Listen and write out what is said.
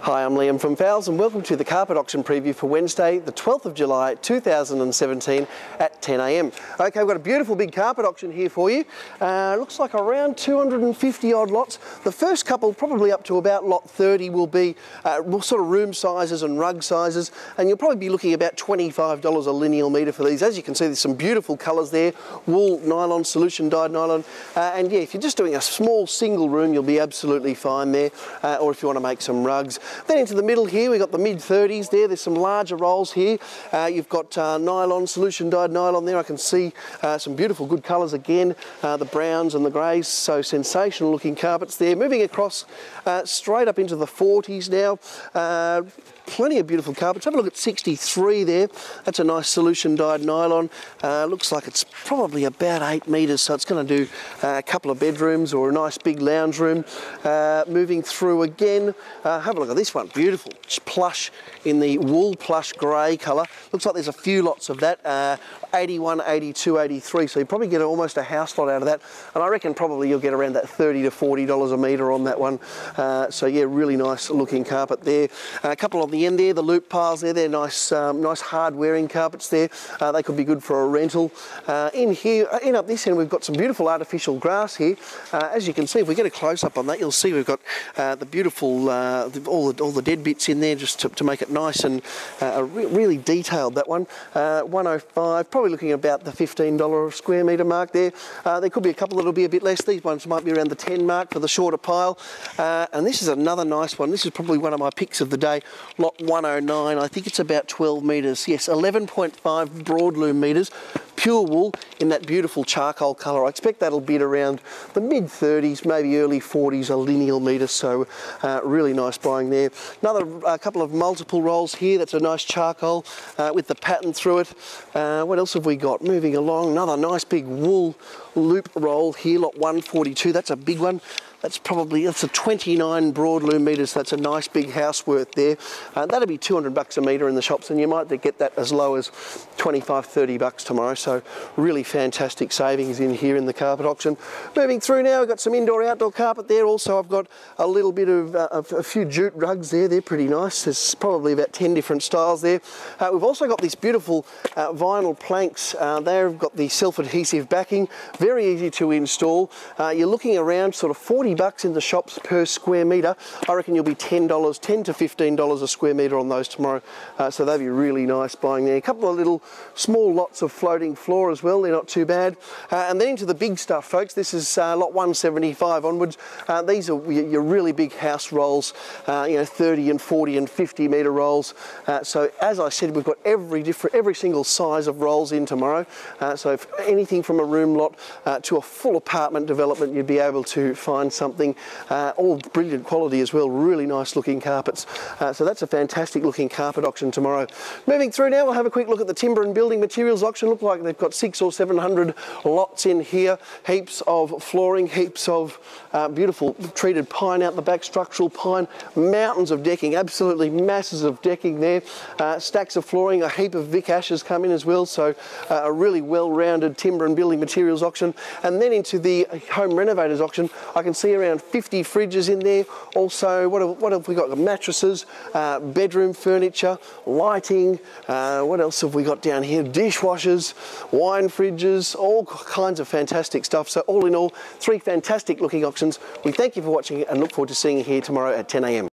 Hi, I'm Liam from Fowles and welcome to the carpet auction preview for Wednesday, the 12th of July 2017 at 10 a.m. Okay, we've got a beautiful big carpet auction here for you. Looks like around 250 odd lots. The first couple, probably up to about lot 30, will be sort of room sizes and rug sizes, and you'll probably be looking at about $25 a lineal metre for these. As you can see, there's some beautiful colours there, wool, nylon, solution dyed nylon, and yeah, if you're just doing a small single room, you'll be absolutely fine there, or if you want to make some rugs. Then into the middle here, we've got the mid-30s there. There's some larger rolls here. You've got nylon, solution dyed nylon there. I can see some beautiful good colours again, the browns and the greys, so sensational looking carpets there. Moving across straight up into the 40s now. Plenty of beautiful carpets. Have a look at 63 there. That's a nice solution dyed nylon. Looks like it's probably about 8 metres, so it's going to do a couple of bedrooms or a nice big lounge room. Moving through again, have a look at this one. Beautiful. It's plush in the wool plush grey colour. Looks like there's a few lots of that. 81, 82, 83, so you probably get almost a house lot out of that, and I reckon probably you'll get around that $30 to $40 a metre on that one. So yeah, really nice looking carpet there. A couple on the end there, the loop piles there, they're nice, nice hard wearing carpets there. They could be good for a rental. In here, in up this end, we've got some beautiful artificial grass here. As you can see, if we get a close up on that, you'll see we've got the beautiful, all the dead bits in there just to make it nice and really detailed, that one. 105, probably looking at about the $15 a square metre mark there. There could be a couple that'll be a bit less. These ones might be around the 10 mark for the shorter pile. And this is another nice one. This is probably one of my picks of the day. Lot 109, I think it's about 12 metres. Yes, 11.5 broadloom metres. Pure wool in that beautiful charcoal colour. I expect that'll bid around the mid-30s, maybe early 40s a lineal metre, so really nice buying there. Another couple of multiple rolls here. That's a nice charcoal with the pattern through it. What else have we got? Moving along, another nice big wool loop roll here, lot 142. That's a big one. That's a 29 broadloom metres. That's a nice big house worth there. That'll be $200 a metre in the shops, and you might get that as low as $25, $30 tomorrow. So really fantastic savings in here in the carpet auction. Moving through now, we've got some indoor-outdoor carpet there. Also, I've got a little bit of a few jute rugs there. They're pretty nice. There's probably about 10 different styles there. We've also got these beautiful vinyl planks. They've got the self-adhesive backing. Very easy to install. You're looking around sort of $40 in the shops per square metre. I reckon you'll be $10 to $15 a square metre on those tomorrow. So they'll be really nice buying there. A couple of little small lots of floating floor as well. They're not too bad. And then into the big stuff, folks. This is lot 175 onwards. These are your really big house rolls, 30 and 40 and 50 metre rolls. So as I said, we've got every single size of rolls in tomorrow. So if anything from a room lot to a full apartment development, you'd be able to find something, all brilliant quality as well, really nice looking carpets. So that's a fantastic looking carpet auction tomorrow. Moving through now, we'll have a quick look at the timber and building materials auction. Look like they've got 600 or 700 lots in here, heaps of flooring, heaps of beautiful treated pine out the back, structural pine, mountains of decking, absolutely masses of decking there, stacks of flooring, a heap of Vic Ashes come in as well, so a really well-rounded timber and building materials auction. And then into the home renovators auction, I can see around 50 fridges in there. Also, what have we got? Mattresses, bedroom furniture, lighting. What else have we got down here? Dishwashers, wine fridges, all kinds of fantastic stuff. So all in all, 3 fantastic looking auctions. We thank you for watching and look forward to seeing you here tomorrow at 10 a.m.